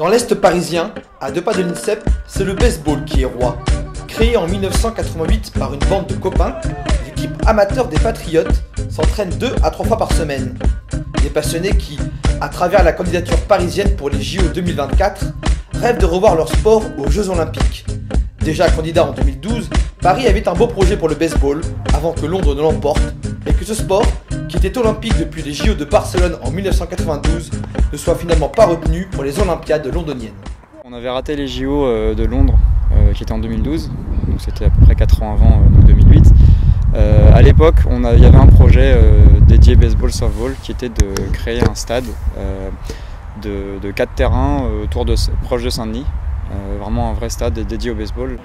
Dans l'Est parisien, à 2 pas de l'INSEP, c'est le baseball qui est roi. Créé en 1988 par une bande de copains, l'équipe amateur des Patriotes s'entraîne 2 à 3 fois par semaine. Des passionnés qui, à travers la candidature parisienne pour les JO 2024, rêvent de revoir leur sport aux Jeux Olympiques. Déjà candidat en 2012, Paris avait un beau projet pour le baseball avant que Londres ne l'emporte et que ce sport, qui était olympique depuis les JO de Barcelone en 1992, ne soit finalement pas retenu pour les Olympiades londoniennes. On avait raté les JO de Londres qui étaient en 2012, donc c'était à peu près 4 ans avant 2008. À l'époque, il y avait un projet dédié baseball-softball qui était de créer un stade de 4 terrains proche de Saint-Denis, vraiment un vrai stade dédié au baseball.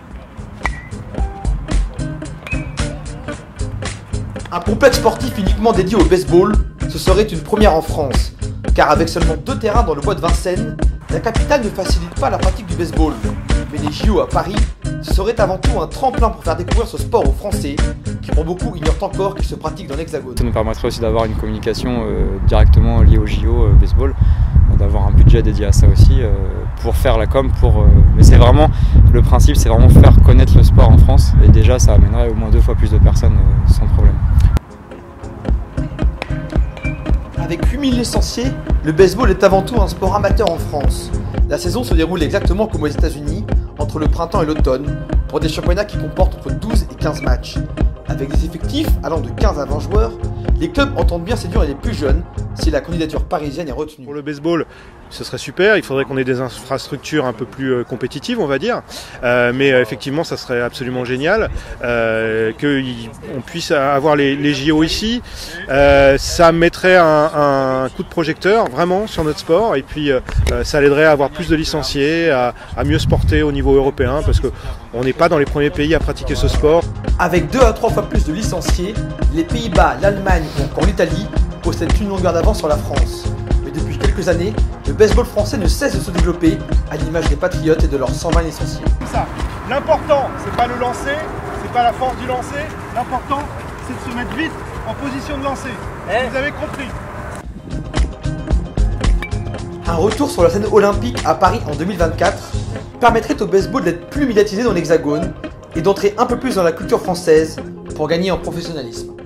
Un complexe sportif uniquement dédié au baseball, ce serait une première en France, car avec seulement 2 terrains dans le bois de Vincennes, la capitale ne facilite pas la pratique du baseball. Mais les JO à Paris, ce serait avant tout un tremplin pour faire découvrir ce sport aux Français, qui pour beaucoup ignorent encore qu'il se pratique dans l'Hexagone. Ça nous permettrait aussi d'avoir une communication directement liée aux JO baseball, d'avoir un budget dédié à ça aussi, pour faire la com, mais c'est vraiment, le principe c'est vraiment faire connaître le sport en France, et déjà ça amènerait au moins 2 fois plus de personnes sans problème. Avec 8000 licenciés, le baseball est avant tout un sport amateur en France. La saison se déroule exactement comme aux États-Unis, entre le printemps et l'automne, pour des championnats qui comportent entre 12 et 15 matchs. Avec des effectifs allant de 15 à 20 joueurs, les clubs entendent bien séduire les plus jeunes si la candidature parisienne est retenue. Pour le baseball, ce serait super, il faudrait qu'on ait des infrastructures un peu plus compétitives, on va dire, mais effectivement ça serait absolument génial qu'on puisse avoir les JO ici. Ça mettrait un coup de projecteur vraiment sur notre sport, et puis ça l'aiderait à avoir plus de licenciés, à mieux se porter au niveau européen, parce qu'on n'est pas dans les premiers pays à pratiquer ce sport. Avec 2 à 3 fois plus de licenciés, les Pays-Bas, l'Allemagne ou encore l'Italie possèdent une longueur d'avance sur la France. Mais depuis quelques années, le baseball français ne cesse de se développer, à l'image des Patriotes et de leurs 120 licenciés. L'important, c'est pas le lancer, c'est pas la force du lancer, l'important, c'est de se mettre vite en position de lancer. Vous avez compris. Un retour sur la scène olympique à Paris en 2024 permettrait au baseball d'être plus médiatisé dans l'Hexagone et d'entrer un peu plus dans la culture française pour gagner en professionnalisme.